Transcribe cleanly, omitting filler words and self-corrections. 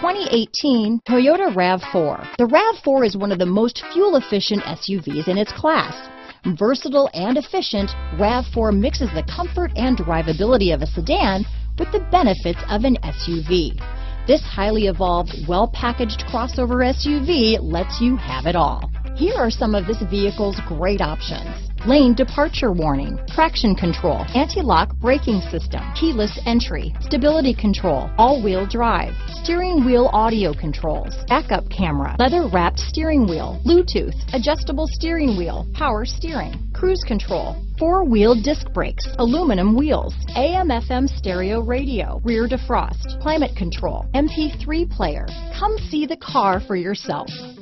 2018 Toyota RAV4. The RAV4 is one of the most fuel-efficient SUVs in its class. Versatile and efficient, RAV4 mixes the comfort and drivability of a sedan with the benefits of an SUV. This highly evolved, well-packaged crossover SUV lets you have it all. Here are some of this vehicle's great options: lane departure warning, traction control, anti-lock braking system, keyless entry, stability control, all-wheel drive, steering wheel audio controls, backup camera, leather-wrapped steering wheel, Bluetooth, adjustable steering wheel, power steering, cruise control, four-wheel disc brakes, aluminum wheels, AM/FM stereo radio, rear defrost, climate control, MP3 player. Come see the car for yourself.